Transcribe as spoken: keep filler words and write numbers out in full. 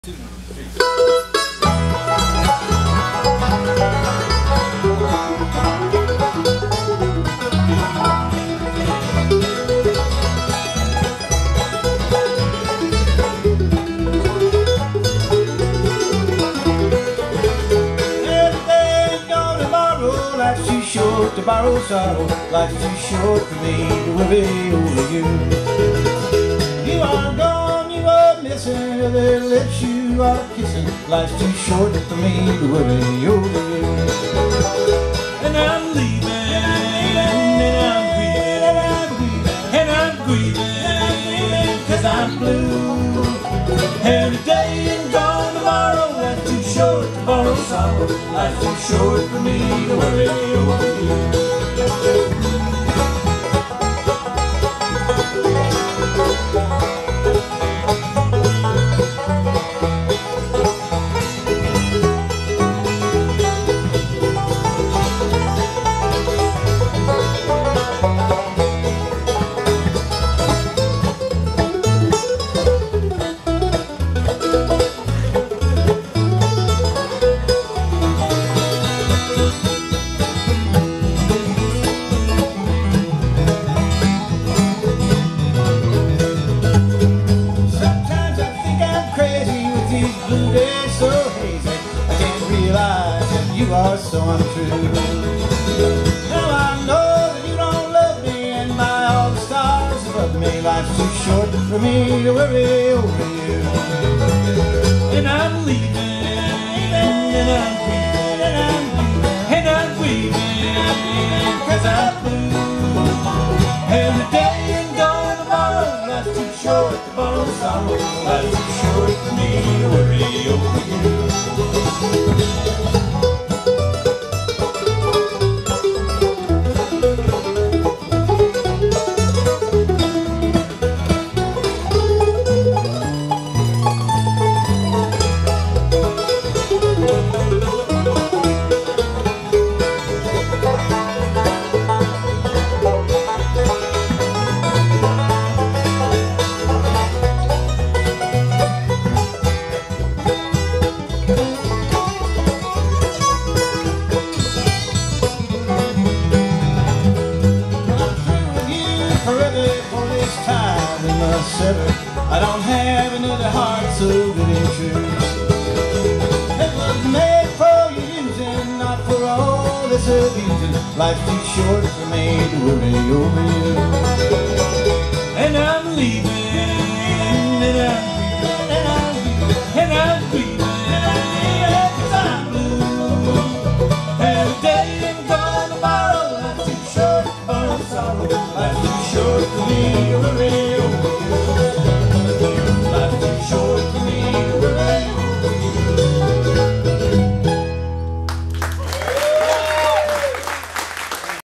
Two, three. Life's too short to borrow sorrow. Life's too short for me to worry over you. You are gone, you are missing, other lips you are kissing. Life's too short for me to worry over you. And I'm leaving, and I'm grieving, and I'm grieving, cause I'm blue. And today and gone tomorrow, life's too short to borrow sorrow. Life's too short for me to worry over you. Blue days so hazy, I can't realize that you are so untrue. Now I know that you don't love me, and by all the stars above me, life's too short for me to worry over you. And I'm leaving, and I'm grieving, and I'm grieving, cause I'm blue. And the day ain't gone tomorrow, life's too short to borrow sorrow. Life's too short for me to worry over you. I don't have another heart so good and true. It was made for you using, not for all this abusing. Life's too short for me to worry over you. And I'm leaving, and I'm